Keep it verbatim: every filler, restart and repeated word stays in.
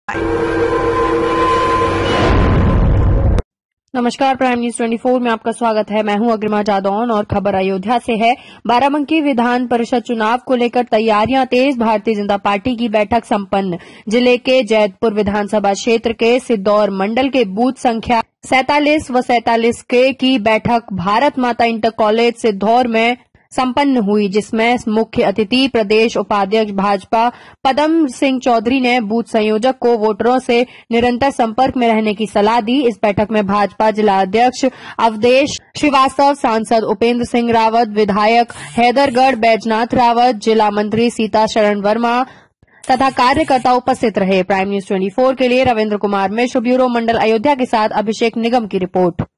नमस्कार, prime news चौबीस में आपका स्वागत है। मैं हूं अग्रिमा जादौन और खबर अयोध्या से है। बाराबंकी विधान परिषद चुनाव को लेकर तैयारियां तेज। भारतीय जनता पार्टी की बैठक संपन्न। जिले के जैतपुर विधानसभा क्षेत्र के सिद्धौर मंडल के बूथ संख्या सैंतालीस व सैंतालीस के की बैठक भारत माता इंटर कॉलेज सिद्धौर में संपन्न हुई, जिसमें मुख्य अतिथि प्रदेश उपाध्यक्ष भाजपा पदम सिंह चौधरी ने बूथ संयोजक को वोटरों से निरंतर संपर्क में रहने की सलाह दी। इस बैठक में भाजपा जिला अध्यक्ष अवधेश श्रीवास्तव, सांसद उपेंद्र सिंह रावत, विधायक हैदरगढ़ बैजनाथ रावत, जिला मंत्री सीता शरण वर्मा तथा कार्यकर्ता उपस्थित रहे। प्राइम न्यूज चौबीस के लिए रविन्द्र कुमार मिश्र, ब्यूरो मंडल अयोध्या के साथ अभिषेक निगम की रिपोर्ट।